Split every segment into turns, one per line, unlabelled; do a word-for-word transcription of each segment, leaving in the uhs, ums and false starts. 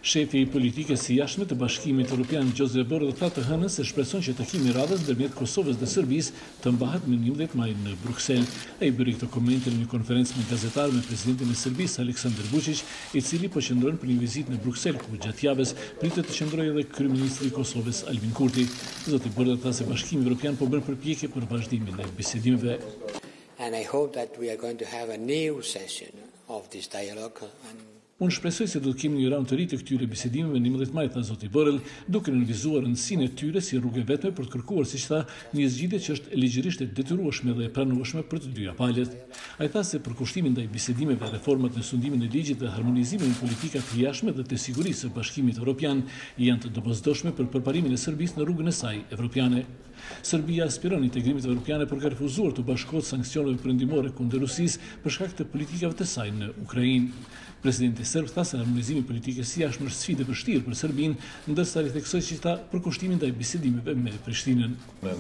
Shefi i politikës së jashtme të Bashkimit Evropian Josep Borrell tha të hënën se shpreson që takimi i radhës ndërmjet Kosovës dhe Serbisë të mbahet në njëmbëdhjetë maj në Bruksel. Ai bëri këtë koment në një konferencë me gazetarë me presidentin e Serbisë Aleksandar Vučić, i cili po qëndron për një vizitë në Bruksel, ku gjatë javës pritet të qëndrojë edhe kryeministri i Kosovës Albin Kurti. Zoti Borrell tha se Bashkimi Evropian po bën përpjekje për vazhdimin e bisedimeve.
And I hope that we are going to have a new session of this dialogue. And
Unë shpresoj se do të kemi një raund të ri të këtyre bisedimeve në njëmbëdhjetë maj, tha zoti Borrell, duke nënvizuar rëndësinë e tyre si rrugë vetme për të kërkuar, siç tha, një zgjidhje që është ligjërisht e detyrueshme dhe e pranueshme për të dyja palët. Ai tha se përkushtimin ndaj bisedimeve, reformat në sundimin e ligjit dhe harmonizimin në politikat të jashtme dhe të sigurisë së Bashkimit Evropian janë të domosdoshme për përparimin e Serbisë në rrugën e saj evropiane. Serbia aspiron integrimit evropiane por ka refuzuar të bashkohet sanksioneve perëndimore kundër Rusisë për shkak të politikave të saj në Ukrainë. Presidenti serb tha se harmonizimi i politikës së jashtme është sfidë e vështirë për Serbinë, ndërsa i theksoi që ta përkushtimin ndaj bisedimeve me Prishtinën.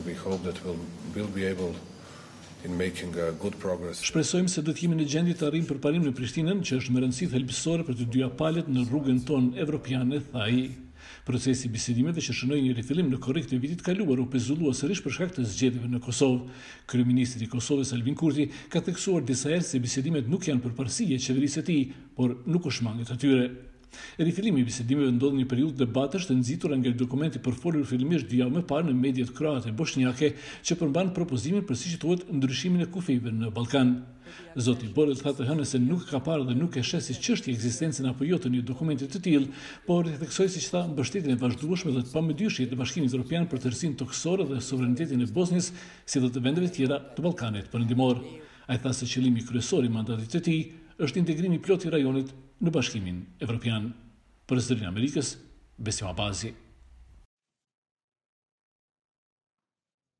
Shpresojmë se do të jemi në gjendje të arrijmë përparim në Prishtinën, që është me rëndësi thelbësore për të dyja palët në rrugën tonë evropiane, tha ai. Procesi i bisedimeve që shënoi një rifillim në korrik të vitit kaluar u pezullua sërish për shkak të zgjedhjeve në Kosovë. Kryeministri i Kosovës Albin Kurti ka theksuar disa herë se bisedimet nuk janë përparësi e qeverisë së tij, por nuk u shmanget atyre. Rifillimi i bisedimeve ndodh në një periudhë debatesh të nxitura nga dokumenti përfolur fillimisht dy javë më parë në mediat kroate e bosnjake, që përmban propozimin për siç thuhet ndryshimin e kufijve në Ballkan. Zoti Borrell tha të hënën se nuk ka parë dhe nuk e sheh si çështje ekzistencën apo jo të një dokumenti të tillë, por i theksoi siç tha mbështetjen e vazhdueshme dhe të pamundyeshme të Bashkimit Evropian për tërësinë toksore dhe sovranitetin e Bosnjës, si dhe të vendeve tjera të Ballkanit Perëndimor. Ai tha se qëllimi kryesor i mandatit të tij është integrimi plot i rajonit në Bashkimin Evropian. Për zërin Amerikës, Besim Abazi.